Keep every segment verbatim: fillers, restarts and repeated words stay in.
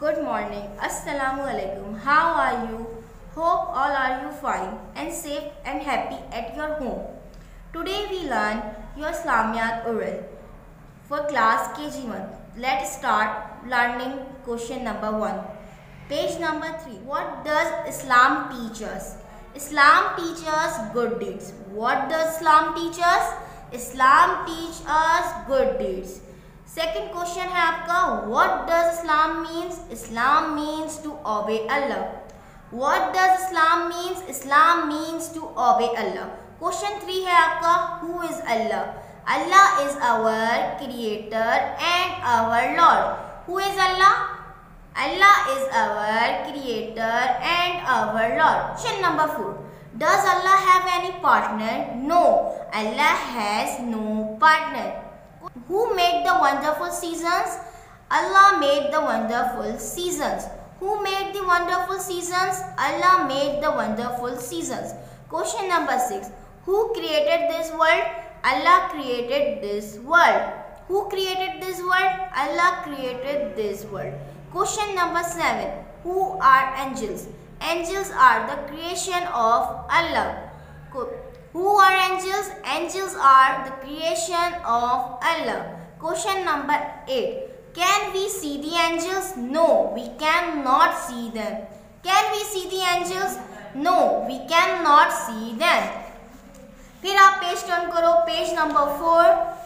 Good morning. Assalamu alaikum. How are you? Hope all are you fine and safe and happy at your home. Today we learn your Islamiyat oral for class K G one. Let's start learning question number one. Page number three. What does Islam teach us? Islam teaches us good deeds. What does Islam teach us? Islam teach us good deeds. Second question है आपका, what does Islam means? Islam means to obey Allah. What does Islam means? Islam means to obey Allah. Question three है आपका, who is Allah? Allah is our creator and our lord. Who is Allah? Allah is our creator and our lord. Question number four, does Allah have any partner? No, Allah has no partner. Who made the wonderful seasons? Allah made the wonderful seasons. Who made the wonderful seasons? Allah made the wonderful seasons. Question number six. Who created this world? Allah created this world. Who created this world? Allah created this world. Question number seven. Who are angels? Angels are the creation of Allah. Who are angels? Angels are the creation of Allah. Question number eight. Can we see the angels? No, we cannot see them. Can we see the angels? No, we cannot see them. फिर आप page turn करो, page number four.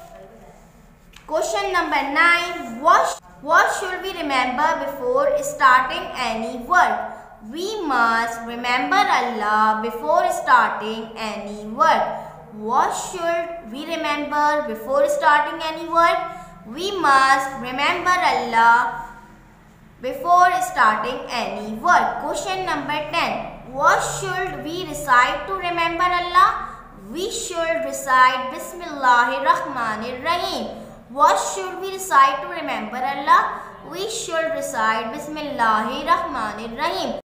Question number nine. What what should we remember before starting any work? We must remember Allah before starting any work. What should we remember before starting any work? We must remember Allah before starting any work. Question number ten. What should we recite to remember Allah? We should recite Bismillahir Rahmanir Rahim. What should we recite to remember Allah? We should recite Bismillahir Rahmanir Rahim.